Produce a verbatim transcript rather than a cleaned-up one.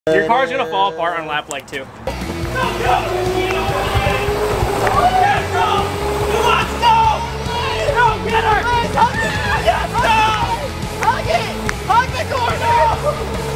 Your car's gonna fall apart on lap like two. Go, go! Yes, go! Come on, go! Go, get her! Yes, go! Hug it! Hug the corner!